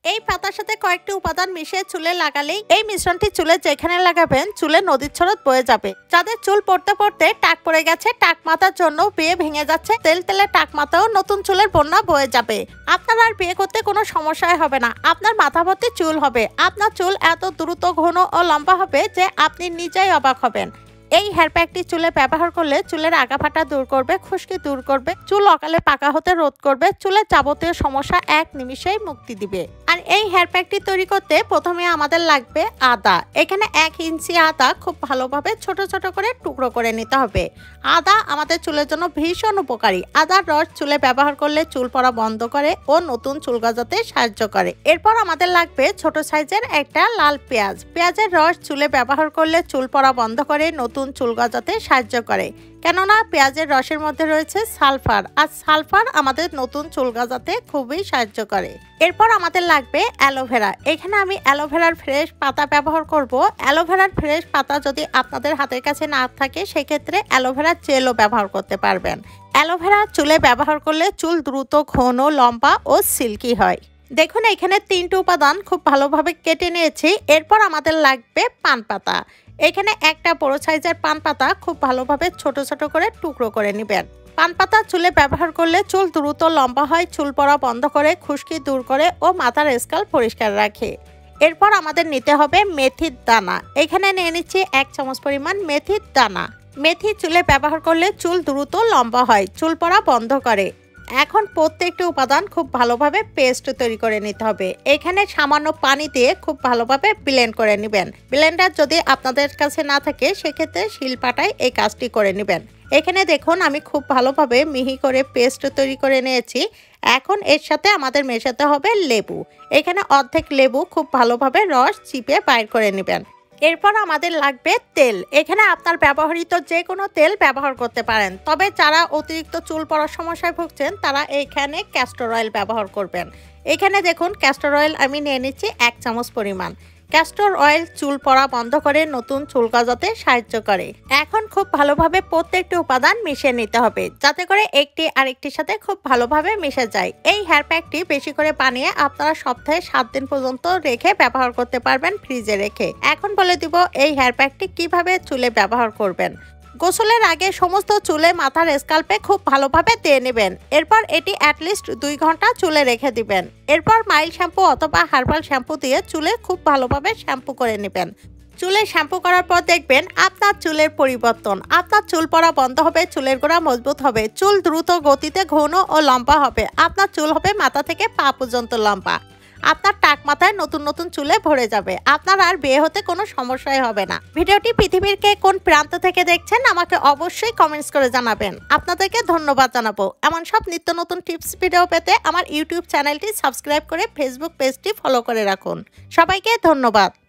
এই পাতার সাথে কয়েকটি উপাদান মিশিয়ে চুলে লাগালেই এই মিশ্রণটি চুলে যেখানে লাগাবেন চুলে নদীর স্রোত বয়ে যাবে। যাদের চুল পড়তে পড়তে টাক পড়ে গেছে, টাক মাথার জন্য বিয়ে ভেঙে যাচ্ছে, তেল তেলে টাক মাথাও নতুন চুলের বন্যা বয়ে যাবে। আপনার আর বিয়ে করতে কোনো সমস্যাই হবে না। আপনার মাথা ভর্তি চুল হবে। আপনার চুল এত দ্রুত ঘন ও লম্বা হবে যে আপনি নিজেই অবাক হবেন। এই হেয়ার প্যাকটি চুলে ব্যবহার করলে চুলের আগা ফাটা দূর করবে, খুশকি দূর করবে, চুল অকালে পাকা হতে রোধ করবে, চুলের যাবতীয় সমস্যা এক নিমিষেই মুক্তি দিবে। আর এই হেয়ার প্যাকটি তৈরি করতে প্রথমে আমাদের লাগবে আদা। এখানে 1 ইঞ্চি আদা খুব ভালোভাবে ছোট ছোট করে টুকরো করে নিতে হবে। আদা আমাদের চুলের জন্য ভীষণ উপকারী। আদার রস চুলে ব্যবহার করলে চুল পড়া বন্ধ করে ও নতুন চুল গজাতে সাহায্য করে। এরপর আমাদের লাগবে ছোট সাইজের একটা লাল পেঁয়াজ। পেঁয়াজের রস চুলে ব্যবহার করলে চুল পড়া বন্ধ করে নতুন চুল গজাতে সাহায্য করে, কেননা পেঁয়াজের রসের মধ্যে রয়েছে সালফার, আর সালফার আমাদের নতুন চুল গজাতে খুবই সাহায্য করে। এরপর আমাদের লাগবে অ্যালোভেরা। এখানে আমি অ্যালোভেরার ফ্রেশ পাতা ব্যবহার করব। অ্যালোভেরার ফ্রেশ পাতা যদি আপনাদের হাতের কাছে না থাকে সেক্ষেত্রে অ্যালোভেরার জেলও ব্যবহার করতে পারবেন। অ্যালোভেরা চুলে ব্যবহার করলে চুল দ্রুত ঘন, লম্বা ও সিল্কি হয়। দেখুন এখানে 3টি উপাদান খুব ভালোভাবে কেটে নিয়েছি। এরপর আমাদের লাগবে পান পাতা। এখানে একটা বড় সাইজের পান পাতা খুব ভালোভাবে ছোট ছোট করে টুকরো করে নেবেন। পান পাতা চুলে ব্যবহার করলে চুল দ্রুত লম্বা হয়, চুল পড়া বন্ধ করে, খুশকি দূর করে ও মাথার স্ক্যাল্প পরিষ্কার রাখে। এরপর আমাদের নিতে হবে মেথির দানা। এখানে নিয়ে নিচ্ছি 1 চামচ পরিমাণ মেথির দানা। মেথি চুলে ব্যবহার করলে চুল দ্রুত লম্বা হয়, চুল পড়া বন্ধ করে। এখন প্রত্যেকটি উপাদান খুব ভালোভাবে পেস্ট তৈরি করে নিতে হবে। এখানে সামান্য পানি দিয়ে খুব ভালোভাবে ব্লেন্ড করে নেবেন। ব্লেন্ডার যদি আপনাদের কাছে না থাকে সেক্ষেত্রে শিলপাটায় এই কাজটি করে নেবেন। এখানে দেখুন আমি খুব ভালোভাবে মিহি করে পেস্ট তৈরি করে নিয়েছি। এখন এর সাথে আমাদের মেশাতে হবে লেবু। এখানে অর্ধেক লেবু খুব ভালোভাবে রস চিপে বাইর করে নেবেন। এরপর আমাদের লাগবে তেল। এখানে আপনার ব্যবহৃত যে কোনো তেল ব্যবহার করতে পারেন, তবে যারা অতিরিক্ত চুল পড়ার সমস্যায় ভুগছেন তারা এইখানে ক্যাস্টর অয়েল ব্যবহার করবেন। এখানে দেখুন ক্যাস্টর অয়েল আমি নিয়ে নিচ্ছি 1 চামচ পরিমাণ। ক্যাস্টর অয়েল চুল পড়া বন্ধ করে নতুন চুল গজাতে সাহায্য করে। এখন খুব ভালোভাবে প্রত্যেকটি উপাদান মিশিয়ে নিতে হবে যাতে করে একটি আরেকটির সাথে খুব ভালোভাবে মিশে যায়। এই হেয়ার প্যাকটি বেশি করে বানিয়ে আপনারা সপ্তাহে 7 দিন পর্যন্ত রেখে ব্যবহার করতে পারবেন ফ্রিজে রেখে। এখন বলে দিব এই হেয়ার প্যাকটি কিভাবে চুলে ব্যবহার করবেন। গোসলের আগে সমস্ত চুলে মাথার স্ক্যাল্পে খুব ভালোভাবে দিয়ে নেবেন। এরপর এটি অ্যাটলিস্ট 2 ঘন্টা চুলে রেখে দিবেন। এরপর মাইল্ড শ্যাম্পু অথবা হার্বাল শ্যাম্পু দিয়ে চুলে খুব ভালোভাবে শ্যাম্পু করে নেবেন। চুলে শ্যাম্পু করার পর দেখবেন আপনার চুলের পরিবর্তন। আপনার চুল পড়া বন্ধ হবে, চুলের গোড়া মজবুত হবে, চুল দ্রুত গতিতে ঘন ও লম্বা হবে। আপনার চুল হবে মাথা থেকে পা পর্যন্ত লম্বা। আপনার টাক মাথায় নতুন নতুন চুলে ভরে যাবে। আপনার আর বিয়ে হতে কোনো সমস্যাই হবে না। ভিডিওটি পৃথিবীর কে কোন প্রান্ত থেকে দেখছেন আমাকে অবশ্যই কমেন্টস করে জানাবেন। আপনাদেরকে ধন্যবাদ জানাবো। এমন সব নিত্য নতুন টিপস ভিডিও পেতে আমার ইউটিউব চ্যানেলটি সাবস্ক্রাইব করে ফেসবুক পেজটি ফলো করে রাখুন। সবাইকে ধন্যবাদ।